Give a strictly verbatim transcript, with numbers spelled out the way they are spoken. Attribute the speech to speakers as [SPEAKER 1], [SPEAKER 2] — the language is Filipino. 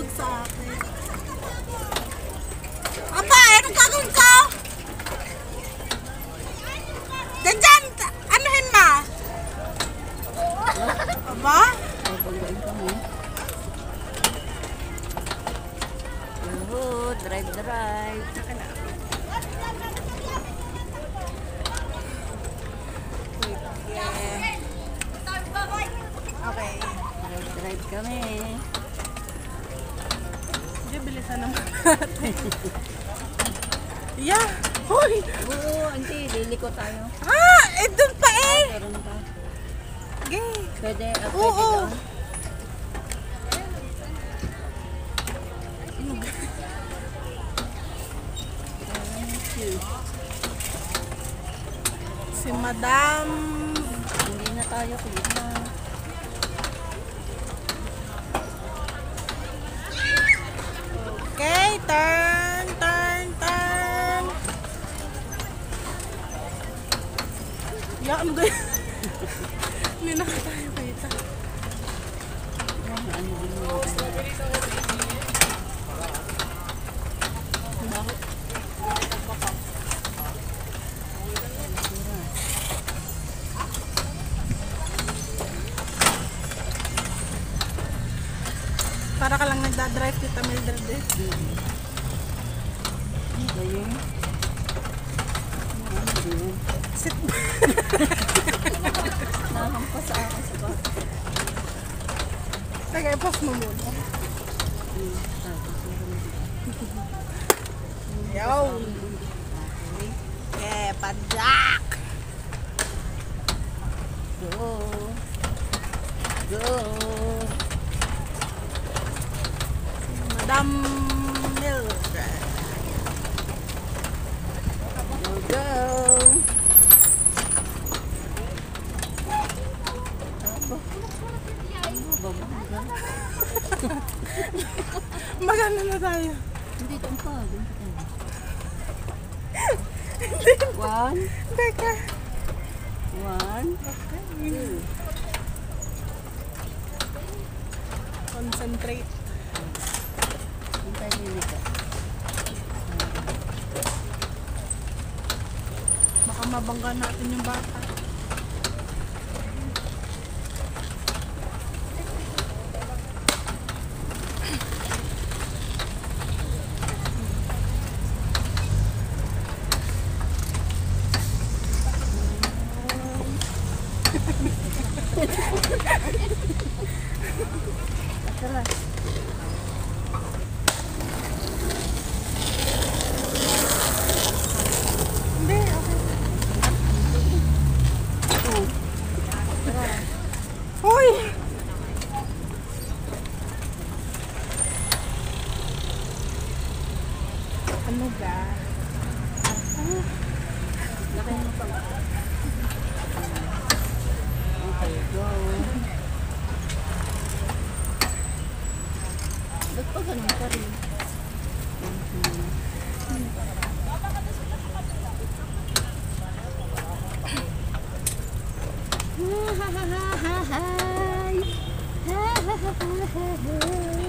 [SPEAKER 1] tumawag sa akin. Aba, anong gagawin ko? Dandyan! Anuhin ma? Aba?
[SPEAKER 2] Babanggain ka mo. Oh, drive, drive. Saka na.
[SPEAKER 1] Yeah. Okay.
[SPEAKER 2] Drive, drive kami.
[SPEAKER 1] Hindi, bilisan naman natin. Yeah! Hoy!
[SPEAKER 2] Oo, auntie, liliko tayo.
[SPEAKER 1] Ah! Eh, doon pa eh!
[SPEAKER 2] Meron pa.
[SPEAKER 1] Okay.
[SPEAKER 2] Pwede, uh, pwede
[SPEAKER 1] Oo.
[SPEAKER 2] doon.
[SPEAKER 1] Si Madam.
[SPEAKER 2] Hindi na tayo kita.
[SPEAKER 1] Okay, turn, turn, turn. Ya, ano gaya? Hindi na tayo kita. Para ka lang nagdadrive kita Mildred eh.
[SPEAKER 2] Ayun.
[SPEAKER 1] Sit.
[SPEAKER 2] Nakampas sa akin sa ba?
[SPEAKER 1] Teka, i-pause mo muna. Yo! Yeah, padyak!
[SPEAKER 2] Go! Go!
[SPEAKER 1] Madam Mildred.
[SPEAKER 2] Go, go!
[SPEAKER 1] Maganda na tayo.
[SPEAKER 2] Hindi, doon pa. Doon pa tayo. One.
[SPEAKER 1] Teka.
[SPEAKER 2] One. Two.
[SPEAKER 1] Concentrate.
[SPEAKER 2] Hintay nilika.
[SPEAKER 1] Baka mabangga natin yung bata.
[SPEAKER 2] Tara.
[SPEAKER 1] Hindi, okay. Hoy! Ano ba?
[SPEAKER 2] Laki mo pa. Okay, go. Ba't pa ganun pa rin? Ha ha ha ha ha hi. Ha ha ha ha ha.